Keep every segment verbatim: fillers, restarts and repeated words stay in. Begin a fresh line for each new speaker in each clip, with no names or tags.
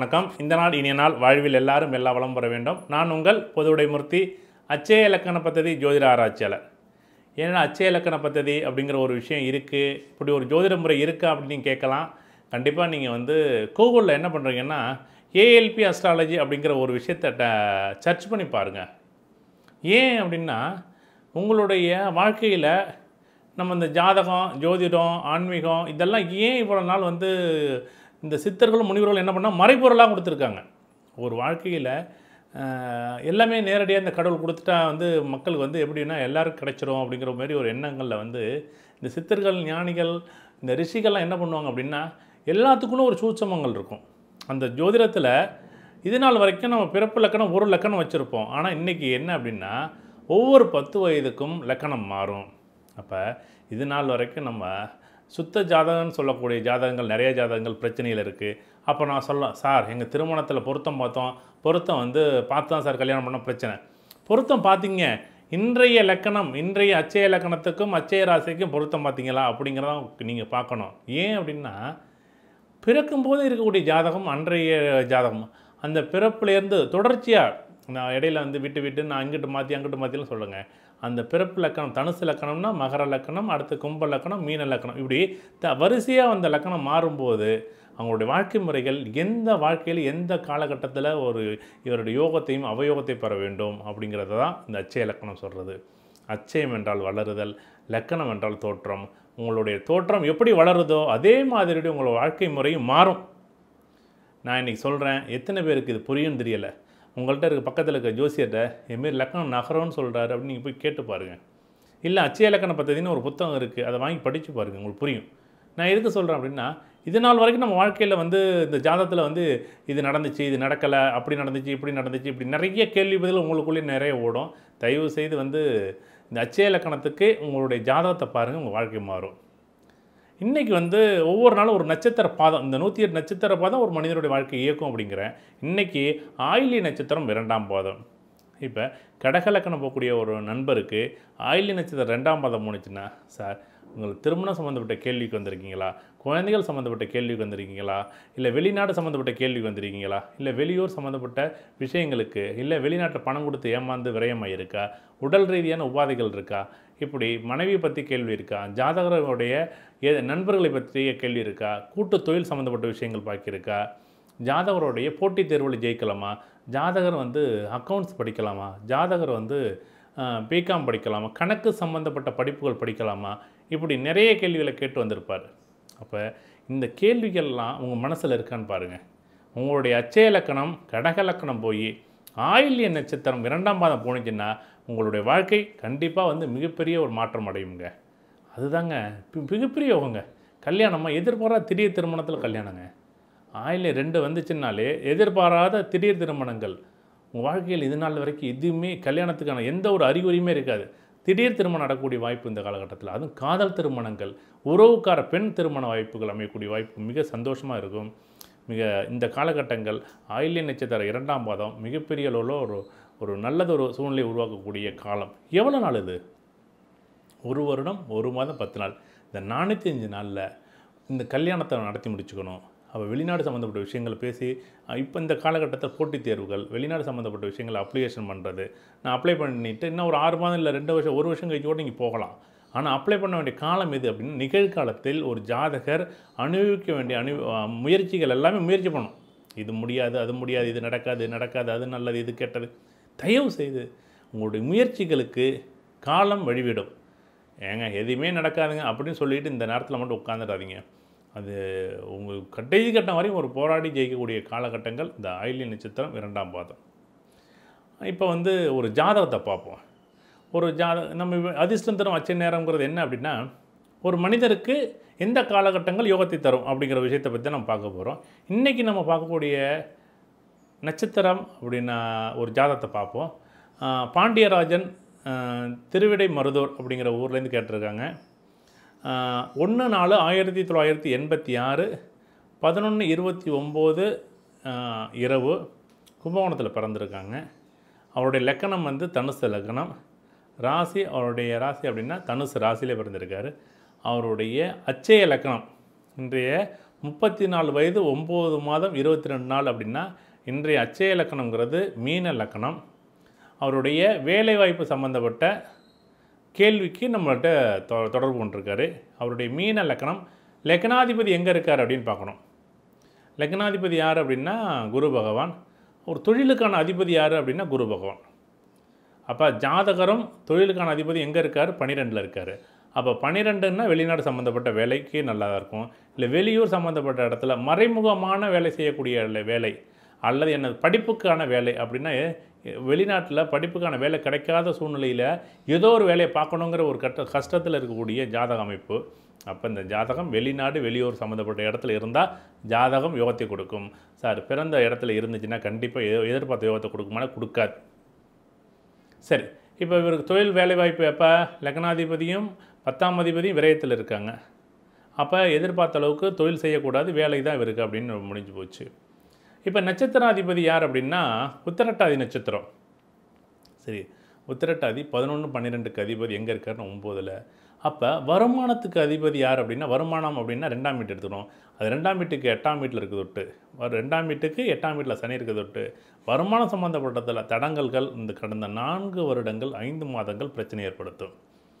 வணக்கம். இந்த நாள் இனிய நாள், வாழ்வில் எல்லாரும் எல்லா வளம் பெற வேண்டும். நான் உங்கள் பொதுவுடை மூர்த்தி, அச்சய இலக்கண பദ്ധதி ஜோதிட ஆராய்ச்சியாளர். ஏன்னா அச்சய இலக்கண பദ്ധதி அப்படிங்கிற ஒரு விஷயம் இருக்குது, இப்படி ஒரு ஜோதிட முறை இருக்கா அப்படின்னு நீங்கள் கேட்கலாம். கண்டிப்பாக நீங்கள் வந்து கூகுளில் என்ன பண்ணுறீங்கன்னா ஏஎல்பி அஸ்ட்ராலஜி அப்படிங்கிற ஒரு விஷயத்தை சர்ச் பண்ணி பாருங்கள். ஏன் அப்படின்னா உங்களுடைய வாழ்க்கையில் நம்ம இந்த ஜாதகம், ஜோதிடம், ஆன்மீகம் இதெல்லாம் ஏன் இவ்வளோ நாள் வந்து இந்த சித்தர்களும் முனிவர்களும் என்ன பண்ணால் மறைபொருளாக கொடுத்துருக்காங்க. ஒரு வாழ்க்கையில் எல்லாமே நேரடியாக இந்த கடவுள் கொடுத்துட்டா வந்து மக்களுக்கு வந்து எப்படின்னா எல்லாருக்கும் கிடைச்சிரும் அப்படிங்கிற மாதிரி ஒரு எண்ணங்களில் வந்து இந்த சித்தர்கள், ஞானிகள், இந்த ரிஷிகள்லாம் என்ன பண்ணுவாங்க அப்படின்னா எல்லாத்துக்குள்ள ஒரு சூட்சமங்கள் இருக்கும். அந்த ஜோதிடத்தில் இது நாள் வரைக்கும் நம்ம பிறப்பு லக்கணம் ஒரு லக்கணம் வச்சுருப்போம். ஆனால் இன்றைக்கி என்ன அப்படின்னா ஒவ்வொரு பத்து வயதுக்கும் லக்கணம் மாறும். அப்போ இது நாள் வரைக்கும் நம்ம சுத்த ஜாதகம்னு சொல்லக்கூடிய ஜாதகங்கள், நிறைய ஜாதகங்கள் பிரச்சனையில் இருக்குது. அப்போ நான் சொல்லலாம், சார் எங்கள் திருமணத்தில் பொருத்தம் பார்த்தோம், பொருத்தம் வந்து பார்த்து தான் சார் கல்யாணம் பண்ண பிரச்சனை. பொருத்தம் பார்த்தீங்க, இன்றைய லக்கணம், இன்றைய அச்சய லக்கணத்துக்கும் அச்சய ராசிக்கும் பொருத்தம் பார்த்தீங்களா அப்படிங்கிறதான் நீங்கள் பார்க்கணும். ஏன் அப்படின்னா பிறக்கும்போது இருக்கக்கூடிய ஜாதகம் அன்றைய ஜாதகம், அந்த பிறப்புலேருந்து தொடர்ச்சியாக நான் இடையில வந்து விட்டு விட்டு நான் அங்கிட்டு மாற்றி அங்கிட்டு மாற்றிலாம் சொல்லுங்கள். அந்த பிறப்பு லக்கணம் தனுசு லக்கணம்னா மகர லக்கணம், அடுத்து கும்ப லக்கணம், மீன லக்கணம், இப்படி த வரிசையாக அந்த லக்கணம் மாறும்போது அவங்களுடைய வாழ்க்கை முறைகள் எந்த வாழ்க்கையில் எந்த காலகட்டத்தில் ஒரு இவருடைய யோகத்தையும் அவயோகத்தையும் பெற வேண்டும் அப்படிங்கிறத தான் இந்த அச்சய லக்கணம் சொல்கிறது. அச்சயம் என்றால் வளருதல், லக்கணம் என்றால் தோற்றம். உங்களுடைய தோற்றம் எப்படி வளருதோ அதே மாதிரி உங்களோட வாழ்க்கை முறையும் மாறும். நான் இன்றைக்கி சொல்கிறேன், எத்தனை பேருக்கு இது புரியும் தெரியலை. உங்கள்கிட்ட இருக்க பக்கத்தில் இருக்க ஜோசியர்கிட்ட எமாரி லக்கணம் நகரம்னு சொல்கிறாரு அப்படின்னு நீங்கள் போய் கேட்டு பாருங்கள். இல்லை அச்சய இலக்கண பദ്ധதின்னு ஒரு புத்தகம் இருக்குது, அதை வாங்கி படித்து பாருங்கள், உங்களுக்கு புரியும். நான் எதுக்கு சொல்கிறேன் அப்படின்னா இது நாள் வரைக்கும் நம்ம வாழ்க்கையில் வந்து இந்த ஜாதகத்தில் வந்து இது நடந்துச்சு, இது நடக்கலை, அப்படி நடந்துச்சு, இப்படி நடந்துச்சு, இப்படி நிறைய கேள்வி பதில் உங்களுக்குள்ளேயே நிறைய ஓடும். தயவு செய்து வந்து இந்த அச்சய இலக்கணத்துக்கு உங்களுடைய ஜாதகத்தை பாருங்கள், உங்கள் வாழ்க்கை மாறும். இன்றைக்கி வந்து ஒவ்வொரு நாளும் ஒரு நட்சத்திர பாதம், இந்த நூற்றி எட்டு நட்சத்திர பாதம் ஒரு மனிதனுடைய வாழ்க்கை இயக்கும் அப்படிங்கிறேன். இன்றைக்கி ஆயிலி நட்சத்திரம் இரண்டாம் பாதம். இப்போ கடகலக்கணம் போகக்கூடிய ஒரு நண்பருக்கு ஆயிலி நட்சத்திரம் ரெண்டாம் பாதம் போணுச்சுன்னா, சார் உங்களுக்கு திருமணம் சம்மந்தப்பட்ட கேள்விக்கு வந்திருக்கீங்களா, குழந்தைகள் சம்மந்தப்பட்ட கேள்விக்கு வந்திருக்கீங்களா, இல்லை வெளிநாடு சம்மந்தப்பட்ட கேள்விக்கு வந்திருக்கீங்களா, இல்லை வெளியூர் சம்மந்தப்பட்ட விஷயங்களுக்கு, இல்லை வெளிநாட்டில் பணம் கொடுத்து ஏமாந்து விரயமாயிருக்கா, உடல் ரீதியான உபாதைகள் இருக்கா, இப்படி மனைவியை பற்றி கேள்வி இருக்கா, ஜாதகருடைய ஏ நண்பர்களை பற்றிய கேள்வி இருக்கா, கூட்டு தொழில் சம்மந்தப்பட்ட விஷயங்கள் பாக்கியிருக்கா, ஜாதகருடைய போட்டித் தேர்வில் ஜெயிக்கலாமா, ஜாதகர் வந்து அக்கௌண்ட்ஸ் படிக்கலாமா, ஜாதகர் வந்து பிகாம் படிக்கலாமா, கணக்கு சம்மந்தப்பட்ட படிப்புகள் படிக்கலாமா, இப்படி நிறைய கேள்விகளை கேட்டு வந்திருப்பார். அப்போ இந்த கேள்விகள்லாம் உங்கள் மனசில் இருக்கான்னு பாருங்கள். உங்களுடைய அச்சய இலக்கணம் கடக லக்கணம் போய் ஆயில்ய நட்சத்திரம் இரண்டாம் பாதம் போணுச்சுன்னா உங்களுடைய வாழ்க்கை கண்டிப்பாக வந்து மிகப்பெரிய ஒரு மாற்றம் அடையுங்க. அதுதாங்க மிகப்பெரிய யோகங்க. கல்யாணமாக எதிர்பாராத திடீர் திருமணத்தில் கல்யாணங்க. ஆயில்ய ரெண்டு வந்துச்சுன்னாலே எதிர்பாராத திடீர் திருமணங்கள். உங்கள் வாழ்க்கையில் இது நாள் வரைக்கும் எதுவுமே கல்யாணத்துக்கான எந்த ஒரு அறிகுறியுமே இருக்காது. திடீர் திருமணம் நடக்கக்கூடிய வாய்ப்பு இந்த காலகட்டத்தில், அதுவும் காதல் திருமணங்கள், உறவுக்கார பெண் திருமண வாய்ப்புகள் அமையக்கூடிய வாய்ப்பு மிக சந்தோஷமாக இருக்கும். மிக இந்த காலகட்டங்கள் ஆயில்ய நட்சத்திரம் இரண்டாம் பாதம் மிகப்பெரிய அளவில் ஒரு ஒரு நல்லதொரு சூழ்நிலை உருவாக்கக்கூடிய காலம். எவ்வளோ நாள் இது? ஒரு வருடம், ஒரு மாதம், பத்து நாள். இந்த நானூற்றி அஞ்சு நாளில் இந்த கல்யாணத்தை நடத்தி முடிச்சுக்கணும். அப்போ வெளிநாடு சம்மந்தப்பட்ட விஷயங்கள் பேசி, இப்போ இந்த காலகட்டத்தில் போட்டித் தேர்வுகள், வெளிநாடு சம்மந்தப்பட்ட விஷயங்களை அப்ளிகேஷன் பண்ணுறது, நான் அப்ளை பண்ணிவிட்டு இன்னும் ஒரு ஆறு மாதம் இல்லை ரெண்டு வருஷம் ஒரு வருஷம் கழிச்சு கூட நீங்கள் போகலாம். ஆனால் அப்ளை பண்ண வேண்டிய காலம் எது அப்படின்னா நிகழ்காலத்தில் ஒரு ஜாதகர் அனுபவிக்க வேண்டிய அனு முயற்சிகள் எல்லாமே முயற்சி பண்ணணும். இது முடியாது, அது முடியாது, இது நடக்காது, நடக்காது, அது நல்லது, இது கெட்டது. தயவு செய்து உங்களுடைய முயற்சிகளுக்கு காலம் வழிவிடும். ஏங்க எதுவுமே நடக்காதுங்க அப்படின்னு சொல்லிவிட்டு இந்த நேரத்தில் மட்டும் உட்காந்துடாதீங்க. அது உங்கள் கடைசி கட்டம் வரையும் ஒரு போராடி ஜெயிக்கக்கூடிய காலகட்டங்கள் இந்த ஆயில்ய நட்சத்திரம் இரண்டாம் பாதம். இப்போ வந்து ஒரு ஜாதகத்தை பார்ப்போம். ஒரு ஜாத நம்ம அதிர்ஷ்டம் தரும் அச்சய நேரங்கிறது என்ன அப்படின்னா ஒரு மனிதருக்கு எந்த காலகட்டங்கள் யோகத்தை தரும் அப்படிங்கிற விஷயத்தை பற்றி நம்ம பார்க்க போகிறோம். இன்றைக்கி நம்ம பார்க்கக்கூடிய நட்சத்திரம் அப்படின்னா ஒரு ஜாதகத்தை பார்ப்போம். பாண்டியராஜன் திருவிடை மருதூர் அப்படிங்கிற ஊர்லேருந்து கேட்டிருக்காங்க. ஒன்று நாலு ஆயிரத்தி தொள்ளாயிரத்தி எண்பத்தி ஆறு பதினொன்று இருபத்தி ஒம்பது இரவு கும்பகோணத்தில் பிறந்திருக்காங்க. அவருடைய லக்கணம் வந்து தனுசு லக்கணம். ராசி அவருடைய ராசி அப்படின்னா தனுசு ராசியிலே பிறந்திருக்காரு. அவருடைய அச்சய லக்கணம் இன்றைய முப்பத்தி நாலு வயது ஒம்பது மாதம் இருபத்தி ரெண்டு நாள் அப்படின்னா இன்றைய அச்சய இலக்கணங்கிறது மீன லக்கணம். அவருடைய வேலைவாய்ப்பு சம்மந்தப்பட்ட கேள்விக்கு நம்மள்கிட்ட தொ தொடர்பு கொண்டிருக்காரு. அவருடைய மீன லக்கணம். லக்னாதிபதி எங்கே இருக்கார் அப்படின்னு பார்க்கணும். லக்னாதிபதி யார் அப்படின்னா குரு பகவான். ஒரு தொழிலுக்கான அதிபதி யார் அப்படின்னா குரு பகவான். அப்போ ஜாதகரும் தொழிலுக்கான அதிபதி எங்கே இருக்கார்? பன்னிரெண்டில் இருக்கார். அப்போ பன்னிரெண்டுன்னா வெளிநாடு சம்மந்தப்பட்ட வேலைக்கு நல்லா இருக்கும். இல்லை வெளியூர் சம்மந்தப்பட்ட இடத்துல மறைமுகமான வேலை செய்யக்கூடிய வேலை அல்லது என்ன படிப்புக்கான வேலை அப்படின்னா வெளிநாட்டில் படிப்புக்கான வேலை கிடைக்காத சூழ்நிலையில் ஏதோ ஒரு வேலையை பார்க்கணுங்கிற ஒரு கட்ட கஷ்டத்தில் இருக்கக்கூடிய ஜாதக அமைப்பு. அப்போ இந்த ஜாதகம் வெளிநாடு வெளியூர் சம்மந்தப்பட்ட இடத்துல இருந்தால் ஜாதகம் யோகத்தை கொடுக்கும். சார் பிறந்த இடத்துல இருந்துச்சுன்னா கண்டிப்பாக எதிர்பார்த்த யோகத்தை கொடுக்குமானா கொடுக்காது. சரி, இப்போ இவருக்கு தொழில் வேலைவாய்ப்பு எப்போ? லக்னாதிபதியும் பத்தாம் அதிபதியும் விரயத்தில் இருக்காங்க. அப்போ எதிர்பார்த்த அளவுக்கு தொழில் செய்யக்கூடாது, வேலை தான் இவருக்கு அப்படின்னு முடிஞ்சு போச்சு. இப்போ நட்சத்திராதிபதி யார் அப்படின்னா உத்திரட்டாதி நட்சத்திரம். சரி, உத்திரட்டாதி பதினொன்று பன்னிரெண்டுக்கு அதிபதி எங்கே இருக்காருன்னு ஒம்போதில். அப்போ வருமானத்துக்கு அதிபதி யார் அப்படின்னா வருமானம் அப்படின்னா ரெண்டாம் வீட்டு எடுத்துக்கணும். அது ரெண்டாம் வீட்டுக்கு எட்டாம் வீட்டில் இருக்குது தொட்டு ரெண்டாம் வீட்டுக்கு எட்டாம் வீட்டில் சனி இருக்குது தொட்டு வருமானம் சம்மந்தப்பட்டதில் தடங்கல்கள் இந்த கடந்த நான்கு வருடங்கள் ஐந்து மாதங்கள் பிரச்சனை ஏற்படுத்தும்.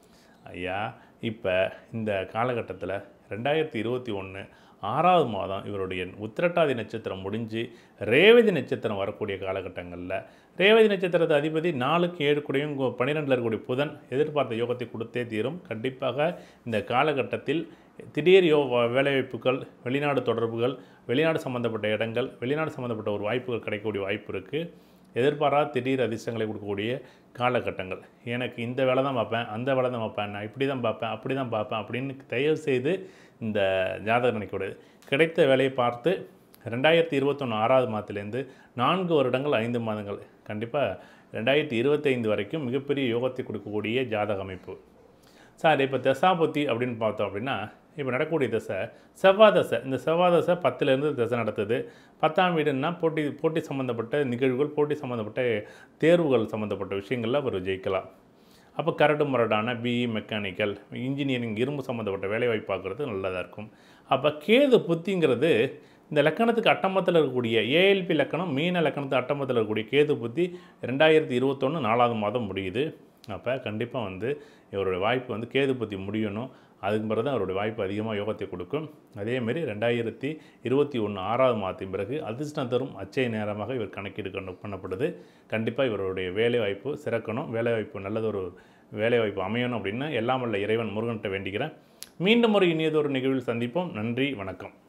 ஐயா இப்போ இந்த காலகட்டத்தில் ரெண்டாயிரத்தி இருபத்தி ஒன்று ஆறாவது மாதம் இவருடைய உத்திரட்டாதி நட்சத்திரம் முடிஞ்சு ரேவதி நட்சத்திரம் வரக்கூடிய காலகட்டங்களில் ரேவதி நட்சத்திரத்தை அதிபதி நாலுக்கு ஏழு கூடையும் பன்னிரெண்டில் இருக்கக்கூடிய புதன் எதிர்பார்த்த யோகத்தை கொடுத்தே தீரும். கண்டிப்பாக இந்த காலகட்டத்தில் திடீர் யோ வேலைவாய்ப்புகள், வெளிநாடு தொடர்புகள், வெளிநாடு சம்மந்தப்பட்ட இடங்கள், வெளிநாடு சம்மந்தப்பட்ட ஒரு வாய்ப்புகள் கிடைக்கக்கூடிய வாய்ப்பு இருக்குது. எதிர்பாராத திடீர் அதிர்ஷ்டங்களை கொடுக்கக்கூடிய காலகட்டங்கள். எனக்கு இந்த வேலை தான் பார்ப்பேன், அந்த வேலை தான் பார்ப்பேன், நான் இப்படி தான் பார்ப்பேன், அப்படி தான் பார்ப்பேன் அப்படின்னு தயவு செய்து இந்த ஜாதகம் நினைக்கக்கூடாது. கிடைத்த வேலையை பார்த்து ரெண்டாயிரத்தி இருபத்தொன்று ஆறாவது மாதத்துலேருந்து நான்கு வருடங்கள் ஐந்து மாதங்கள் கண்டிப்பாக ரெண்டாயிரத்தி இருபத்தைந்து வரைக்கும் மிகப்பெரிய யோகத்தை கொடுக்கக்கூடிய ஜாதக அமைப்பு. சார் இப்போ தசாபுத்தி அப்படின்னு பார்த்தோம் அப்படின்னா இப்போ நடக்கக்கூடிய தசை செவ்வாய் தசை. இந்த செவ்வாய் தசை பத்துலேருந்து தசை நடத்துது. பத்தாம் வீடுன்னா போட்டி போட்டி சம்மந்தப்பட்ட நிகழ்வுகள், போட்டி சம்மந்தப்பட்ட தேர்வுகள் சம்மந்தப்பட்ட விஷயங்களில் அவர் ஜெயிக்கலாம். அப்போ கரடு முரடான பிஇ மெக்கானிக்கல், இன்ஜினியரிங், இரும்பு சம்மந்தப்பட்ட வேலைவாய்ப்பு பார்க்குறது நல்லதாக இருக்கும். அப்போ கேது புத்திங்கிறது இந்த லக்கணத்துக்கு அட்டமத்தில் இருக்கக்கூடிய ஏஎல்பி லக்கணம் மீன லக்கணத்துக்கு அட்டமத்தில் இருக்கக்கூடிய கேது புத்தி ரெண்டாயிரத்தி இருபத்தொன்று நாலாவது மாதம் முடியுது. அப்போ கண்டிப்பாக வந்து இவருடைய வாய்ப்பு வந்து கேது புத்தி முடியணும். அதுக்கு பிறகு தான் அவருடைய வாய்ப்பு அதிகமாக யோகத்தை கொடுக்கும். அதேமாரி ரெண்டாயிரத்தி இருபத்தி ஒன்று ஆறாவது மாதத்தின் பிறகு அதிர்ஷ்டம் தரும் அச்சய நேரமாக இவர் கணக்கீடு பண்ணப்படுது. கண்டிப்பாக இவருடைய வேலைவாய்ப்பு சிறக்கணும், வேலைவாய்ப்பு நல்லதொரு வேலைவாய்ப்பு அமையணும் அப்படின்னு எல்லாம் வல்ல இறைவன் முருகன்கிட்ட வேண்டிக்கிறேன். மீண்டும் ஒரு இனியதொரு நிகழ்வில் சந்திப்போம். நன்றி, வணக்கம்.